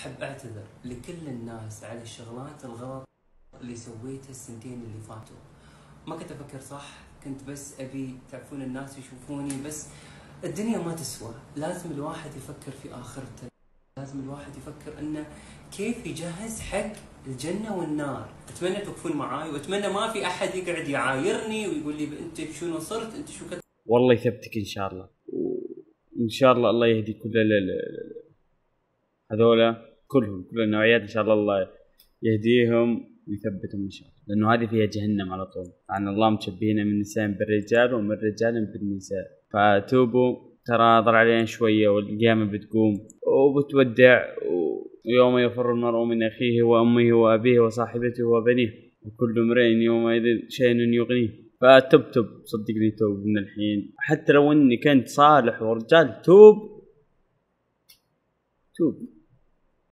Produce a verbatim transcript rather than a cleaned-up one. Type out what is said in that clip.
أحب أعتذر لكل الناس على الشغلات الغلط اللي سويتها السنتين اللي فاتوا. ما كنت أفكر صح، كنت بس أبي تعرفون الناس يشوفوني. بس الدنيا ما تسوى، لازم الواحد يفكر في آخرته، لازم الواحد يفكر أنه كيف يجهز حق الجنة والنار. أتمنى توقفون معاي، وأتمنى ما في أحد يقعد يعايرني ويقول لي أنت شنو صرت، أنت شو كنت. والله يثبتك إن شاء الله، وإن شاء الله الله يهدي كل هذولا كلهم، كل النوعيات إن شاء الله الله يهديهم ويثبتهم إن شاء الله، لأنه هذه فيها جهنم على طول. عن الله مشبهين من النساء بالرجال ومن الرجال بالنساء، فتوبوا ترى ضل علينا شوية والقيامة بتقوم وبتودع، ويوم يفر المرء من أخيه وأمه وأبيه وصاحبته وبنيه وكل امرئ يومئذ شأن يغنيه. فتب تب صدقني، توب من الحين، حتى لو اني كنت صالح ورجال، توب توب.